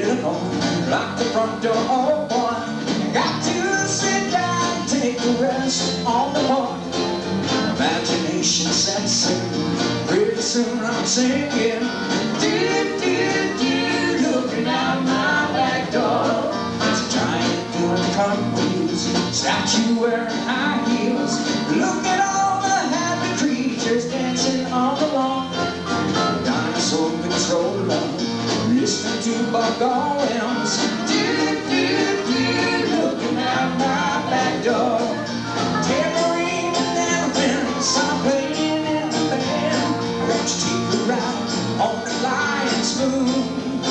feeling home, lock the front door, oh boy. Got to sit down, take a rest on the porch. Imagination sets in, pretty soon I'm singing. Looking out my back door. There's a giant doing cartwheels, statue wearing high heels. Look at all the happy creatures dancing on the lawn. Dinosaur controller, listening to Buck Owens. Looking out my back door. Tambourine and elephants, I'm playing in the band. Won't you take a ride on the lion's moon?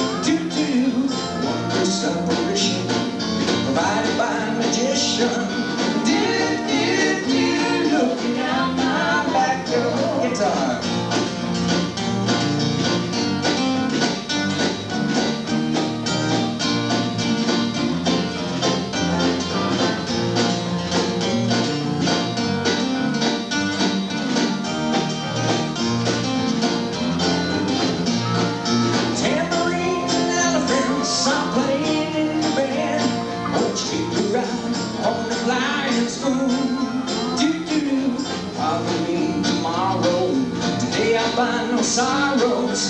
Wondrous apparition provided by a magician. Looking out my back door. Guitar. I'm playing in the band. Won't you take a ride on the lion's moon? Follow me tomorrow. Today I find no sorrows.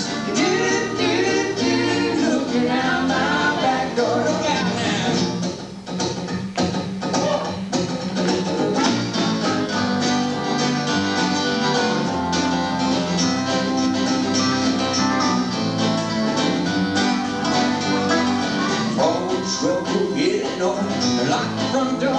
Looking out my back door. Look out now. Trouble getting on, lock the front door.